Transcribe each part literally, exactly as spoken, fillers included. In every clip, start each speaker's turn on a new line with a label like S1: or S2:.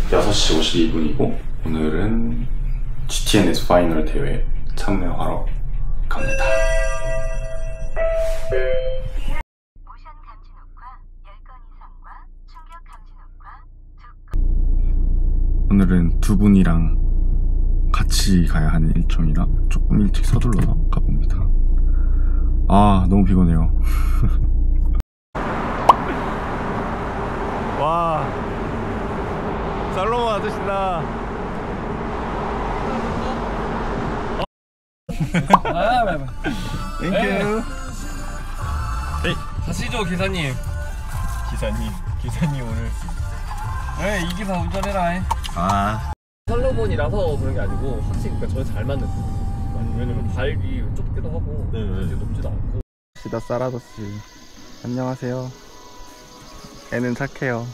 S1: 여섯 시 오십이 분이고 오늘은 지티엔에스 파이널 대회 참여하러 갑니다.
S2: 모션 감지 녹화 열 건 이상과 충격 감지 녹화 두 건.
S1: 오늘은 두 분이랑 같이 가야 하는 일정이라 조금 일찍 서둘러서 가봅니다. 아, 너무 피곤해요. 와, 살로몬 아저씨다. 땡큐.
S3: 가시죠 기사님.
S1: 기사님, 기사님 오늘.
S3: 네, 이 기사 운전해라.
S1: 아,
S3: 살로몬이라서 그런 게 아니고 확실히 그러니까 저에 잘 맞는 거. 왜냐면 발이 좁기도 하고
S1: 네, 네.
S3: 이제 높지도 않고.
S1: 시다 쌀아저씨 안녕하세요. 애는 착해요.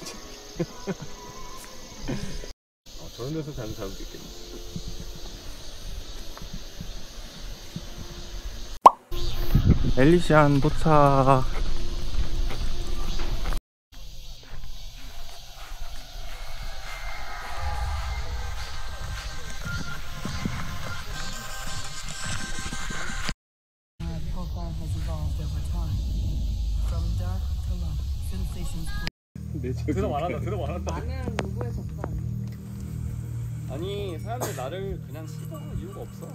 S3: 아, 저런 데서 자는 사람도 있겠네.
S1: 엘리시안 도착.
S3: 대답 안 한다. 대답 안 한다. 나는 누구의 적도 아니야. 아니 사람들이 나를 그냥 싫어하는 이유가 없어.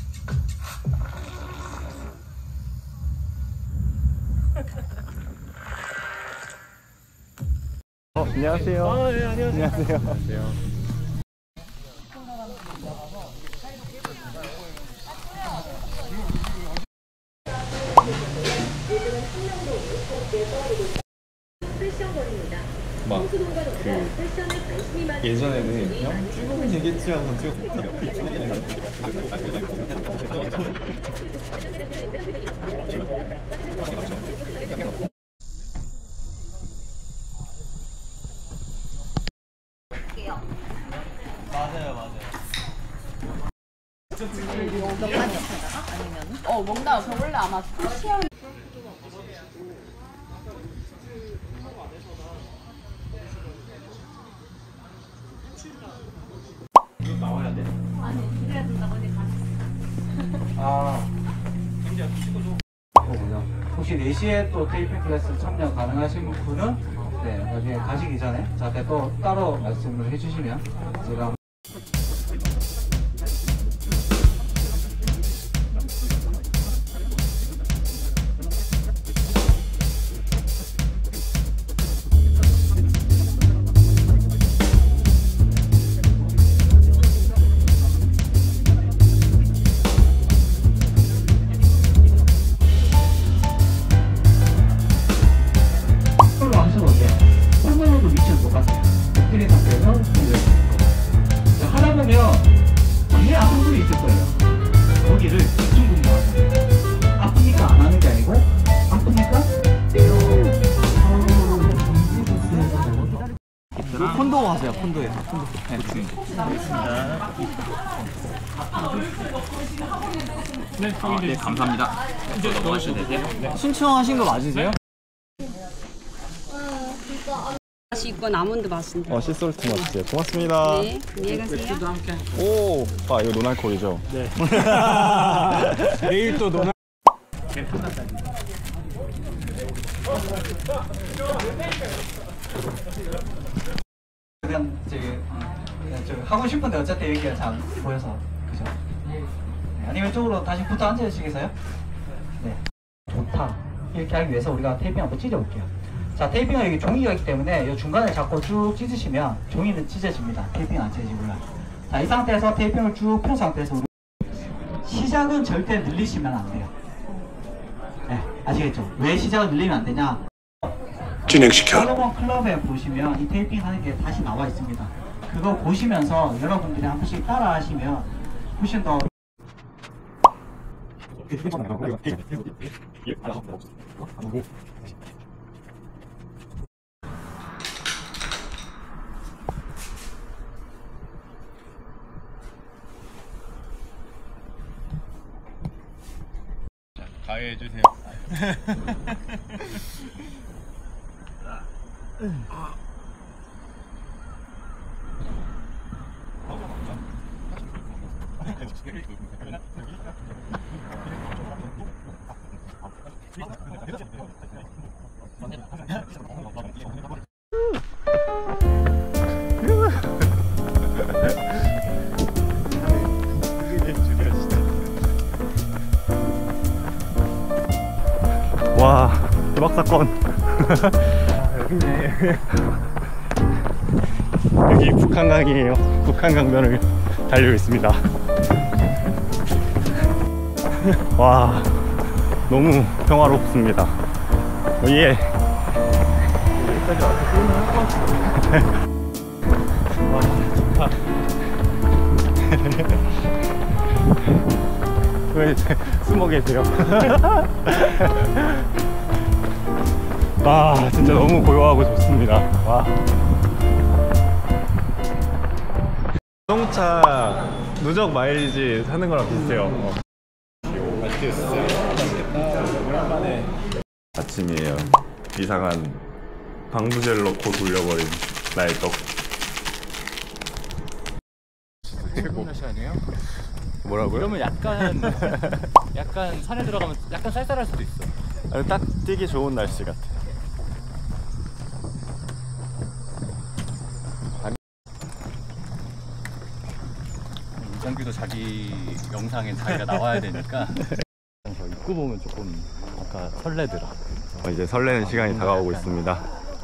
S1: 어, 안녕하세요.
S3: 아, 네, 안녕하세요.
S1: 안녕하세요. 안녕하세요. 막 그 예전에는 그냥 찍으면 되겠지 하고 찍었거든요.
S3: 맞아요, 맞아요.
S4: 명란 옆에다가 아니면 어 뭔가 저 원래 아마 토시향
S3: 나와야 돼.
S4: 아니 그래야 된다고 이제 가시.
S3: 아, 현지야 찍어줘.
S5: 거군요. 혹시 네 시에 또 테이핑 클래스 참여 가능하신 분은 네, 나중에 가시기 전에 저한테 또 따로 말씀을 해주시면 제가 콘도 하세요. 콘도예요. 콘도. 네,
S3: 네,
S5: 아, 네, 감사합니다.
S3: 넘어가셔도 되세요? 네.
S5: 신청하신 거 맞으세요?
S4: 맛이 있건 아몬드 맛인데.
S1: 어, 시솔트 맛이세요. 고맙습니다.
S4: 네, 안녕히 가세요.
S1: 오, 아 이거 노날콜이죠?
S5: 네. 내일 또 노나. 그냥 저기 그냥 저 하고 싶은데 어차피 여기가 잘 보여서 그죠? 네. 아니면 이쪽으로 다시 붙어 앉으시겠어요? 네. 좋다. 이렇게 하기 위해서 우리가 테이핑 한번 찢어볼게요. 자, 테이핑은 여기 종이가 있기 때문에 이 중간에 잡고 쭉 찢으시면 종이는 찢어집니다. 테이핑 안 찢어지고요. 자, 이 상태에서 테이핑을 쭉 펴 상태에서 우리 시작은 절대 늘리시면 안 돼요. 네, 아시겠죠? 왜 시작을 늘리면 안 되냐?
S1: 진행시켜.
S5: 살로몬 클럽에 보시면 이 테이핑 하는 게 다시 나와 있습니다. 그거 보시면서 여러분들이 한 번씩 따라 하시면 훨씬 더
S1: 가해해주세요. 와, 대박 사건. 여기 북한강이에요. 북한강변을 달리고 있습니다. 와, 너무 평화롭습니다. 예. 여기까지 와서 게임을 할 것 같아요. 와, 좋다. 왜 숨어 계세요? 와, 진짜 너무 고요하고 좋습니다. 와. 자동차 누적 마일리지 사는 거랑 비슷해요. 어. 맛있겠다. 오랜만에 아침이에요. 이상한 방부제를 넣고 돌려버린 나의 떡.
S3: 최고 날씨 아니에요?
S1: 뭐라고요?
S3: 이러면 약간 약간 산에 들어가면 약간 쌀쌀할 수도 있어.
S1: 아니, 딱 뛰기 좋은 날씨 같아.
S3: 이정규도 자기 영상에 자기가 나와야 되니까 저 입구 보면 조금 아까 설레더라.
S1: 어, 이제 설레는 시간이 다가오고 있습니다.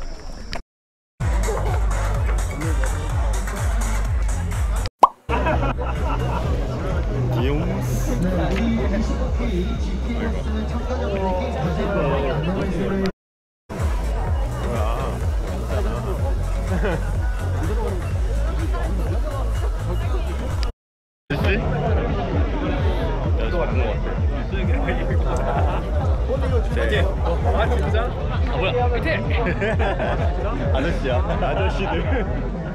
S3: 아 진짜? 아 뭐야? 밑에!
S1: 아저씨야. 아저씨들.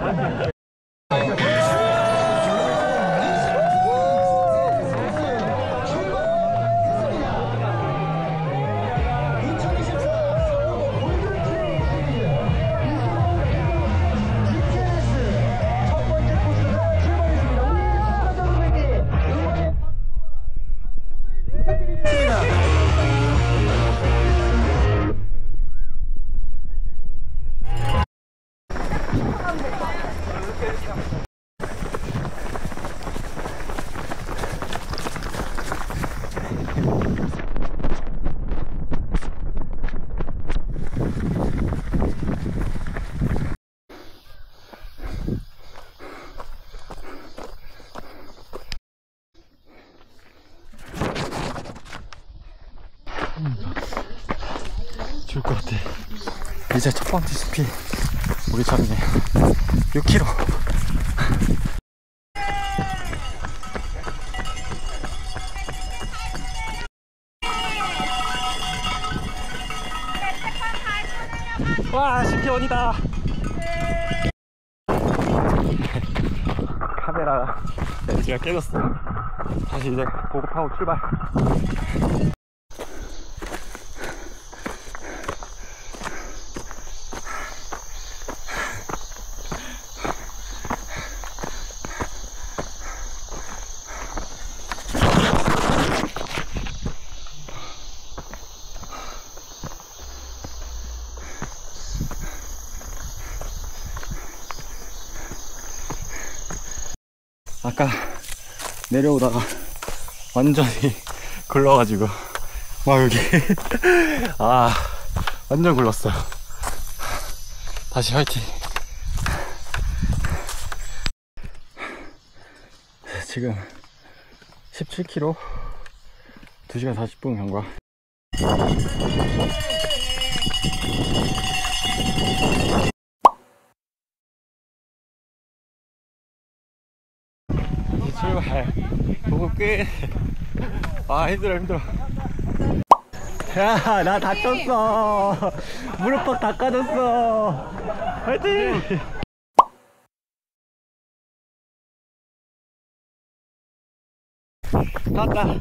S1: 죽을 것 같아. 이제 첫 번째 숲이 우리 전이네. 육 킬로미터. 와, 십 킬로미터원이다. 카메라 렌즈가 깨졌어. 다시 이제 보급하고 출발. 아까 내려오다가 완전히 굴러가지고 와 여기 아 완전 굴렀어요. 다시 화이팅. 지금 십칠 킬로미터 두 시간 사십 분 경과. 출발. 보급 끝. 아 힘들어 힘들어. 야 나 다쳤어. 무릎팍 다 까졌어. 화이팅. 나왔다.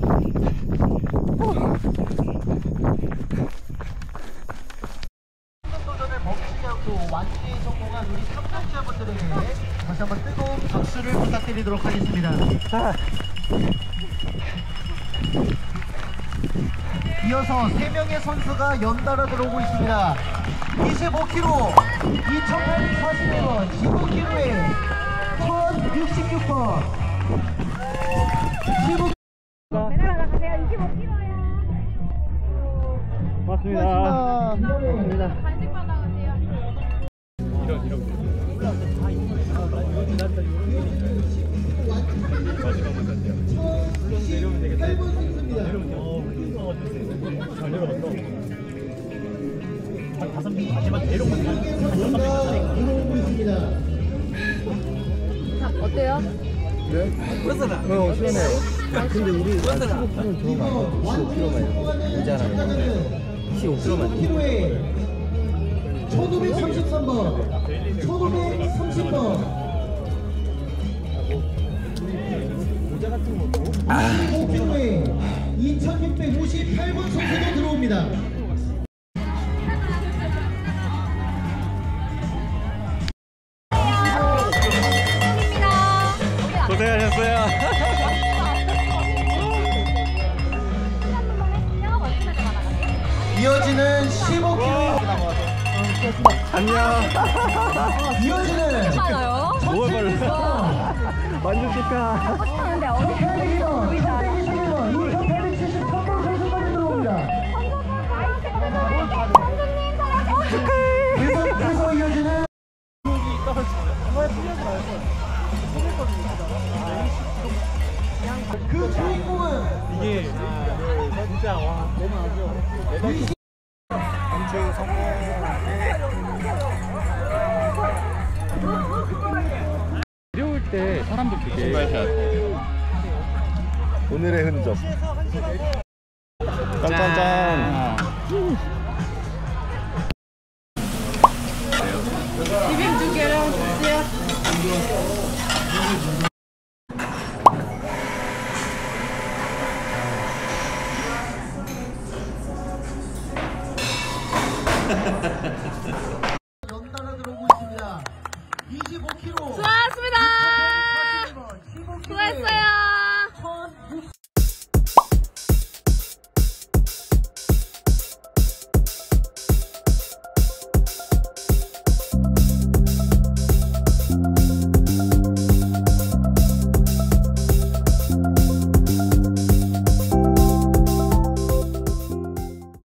S5: 도전을 멈추지 않고 완주에 성공한 우리 참가자분들에게 다시 한번 뜨거운 박수를 부탁드리도록 하겠습니다.
S1: 자
S6: 이어서 세 명의 선수가 연달아 들어오고 있습니다. 이십오 킬로그램, 이천팔백사십일 번, 십오 킬로그램에 천육십육 번. 십오
S4: 나가세요. 이십오 킬로그램요.
S6: 맞습니다. 맞습니다.
S4: 간식 받아가세요.
S3: 이런 이런 마지막만 간대요. 내려오면 되겠다. 내려오면 돼. 잘 내려간다. 한 다섯 명 마지막 내려오면
S6: 들어오고 있습니다.
S4: 어때요?
S6: 어, 시원해요. 근데 우리 십오 킬로그램 좋은 거 아니야? 십오 킬로그램만 모자라네. 십오 킬로그램만. 킬로에 천오백삼십삼 번, 천오백삼십 번. 이십오 킬로그램에 이천육백오십팔 번 선수도 들어옵니다.
S3: 고생하셨어요.
S6: 이어지는 십오 킬로그램.
S3: 안녕.
S6: 이어지는
S3: 뭘 발랐어? 만족 축하.
S4: 하는데 어디
S6: 백이십일 번, 백이십일 번, 이천팔백칠십삼 번 선수까지 들어옵니다. 계속해서 이어지는 그 주인공은
S3: 이게 진짜 와 너무 아쉬워. 엄청 성공. 내려올 때 사람들 되게
S1: 오늘의 흔적. 짠짠짠.
S4: 비빔 두 개랑 주세요.
S6: 연달아 들어오고 있습니다. 이십오 킬로그램.
S4: 수고하셨습니다.